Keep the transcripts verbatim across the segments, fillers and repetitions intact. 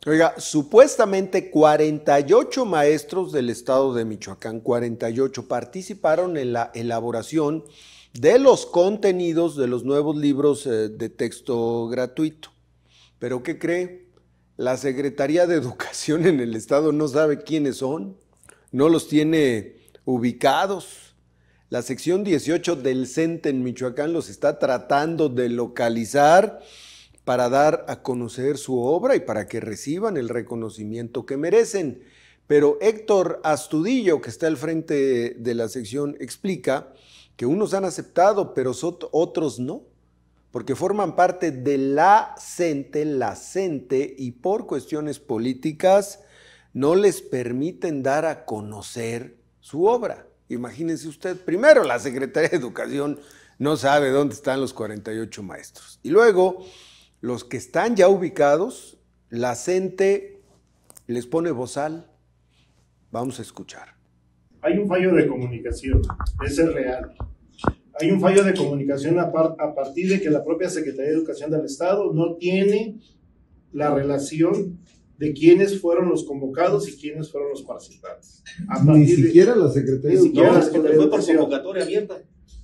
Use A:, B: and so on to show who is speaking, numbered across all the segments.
A: Oiga, supuestamente cuarenta y ocho maestros del estado de Michoacán, cuarenta y ocho, participaron en la elaboración de los contenidos de los nuevos libros eh, de texto gratuito. ¿Pero qué cree? La Secretaría de Educación en el estado no sabe quiénes son, no los tiene ubicados. La sección dieciocho del CENTE en Michoacán los está tratando de localizar para dar a conocer su obra y para que reciban el reconocimiento que merecen. Pero Héctor Astudillo, que está al frente de la sección, explica que unos han aceptado, pero otros no, porque forman parte de la CENTE, la CENTE, y por cuestiones políticas no les permiten dar a conocer su obra. Imagínense usted, primero la Secretaría de Educación no sabe dónde están los cuarenta y ocho maestros. Y luego, los que están ya ubicados, la CENTE les pone bozal. Vamos a escuchar.
B: Hay un fallo de comunicación, ese es real. Hay un fallo de comunicación a, par, a partir de que la propia Secretaría de Educación del Estado no tiene la relación de quiénes fueron los convocados y quiénes fueron los participantes. A
C: Ni siquiera de, la Secretaría de Educación.
B: No, la Secretaría fue por convocatoria abierta.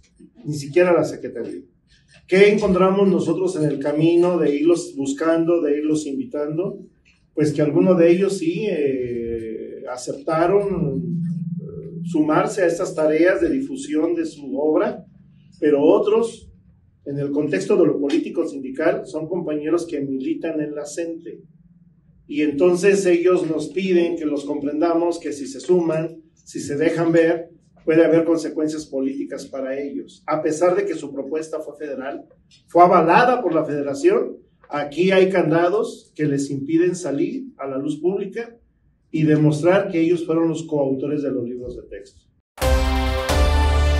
B: Ni siquiera la Secretaría. ¿Qué encontramos nosotros en el camino de irlos buscando, de irlos invitando? Pues que algunos de ellos sí eh, aceptaron eh, sumarse a estas tareas de difusión de su obra, pero otros, en el contexto de lo político sindical, son compañeros que militan en la CENTE. Y entonces ellos nos piden que los comprendamos, que si se suman, si se dejan ver, puede haber consecuencias políticas para ellos. A pesar de que su propuesta fue federal, fue avalada por la federación, aquí hay candados que les impiden salir a la luz pública y demostrar que ellos fueron los coautores de los libros de texto.